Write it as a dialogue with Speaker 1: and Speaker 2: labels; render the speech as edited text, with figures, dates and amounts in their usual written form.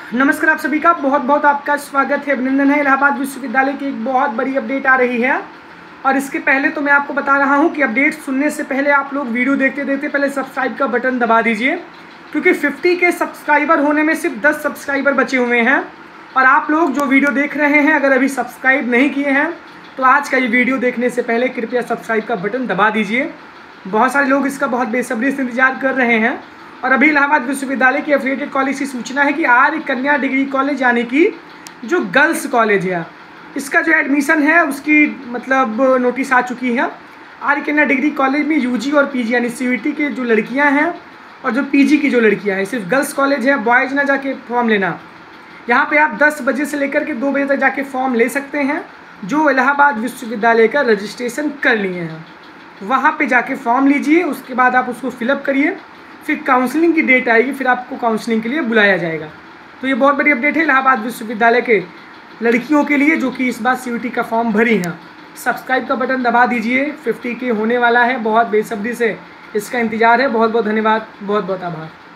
Speaker 1: नमस्कार, आप सभी का बहुत बहुत आपका स्वागत है, अभिनंदन है। इलाहाबाद विश्वविद्यालय की एक बहुत बड़ी अपडेट आ रही है और इसके पहले तो मैं आपको बता रहा हूं कि अपडेट सुनने से पहले आप लोग वीडियो देखते देखते पहले सब्सक्राइब का बटन दबा दीजिए, क्योंकि 50 के सब्सक्राइबर होने में सिर्फ 10 सब्सक्राइबर बचे हुए हैं। और आप लोग जो वीडियो देख रहे हैं अगर अभी सब्सक्राइब नहीं किए हैं तो आज का ये वीडियो देखने से पहले कृपया सब्सक्राइब का बटन दबा दीजिए। बहुत सारे लोग इसका बहुत बेसब्री से इंतजार कर रहे हैं। और अभी इलाहाबाद विश्वविद्यालय की एफिलिएटेड कॉलेज की सूचना है कि आर्य कन्या डिग्री कॉलेज यानी कि जो गर्ल्स कॉलेज है इसका जो एडमिशन है उसकी मतलब नोटिस आ चुकी है। आर्य कन्या डिग्री कॉलेज में यूजी और पीजी यानी सीयूटी के जो लड़कियां हैं और जो पीजी की जो लड़कियां हैं, सिर्फ गर्ल्स कॉलेज है, बॉयज़ ना जाके फॉर्म लेना। यहाँ पे आप 10 बजे से लेकर के 2 बजे तक जाके फॉर्म ले सकते हैं। जो इलाहाबाद विश्वविद्यालय का रजिस्ट्रेशन कर लिए हैं वहाँ पे जाके फॉर्म लीजिए, उसके बाद आप उसको फिलअप करिए, फिर काउंसलिंग की डेट आएगी, फिर आपको काउंसलिंग के लिए बुलाया जाएगा। तो ये बहुत बड़ी अपडेट है इलाहाबाद विश्वविद्यालय के लड़कियों के लिए जो कि इस बार सीयूटी का फॉर्म भरी हैं। सब्सक्राइब का बटन दबा दीजिए, 50 के होने वाला है, बहुत बेसब्री से इसका इंतज़ार है। बहुत बहुत धन्यवाद, बहुत बहुत आभार।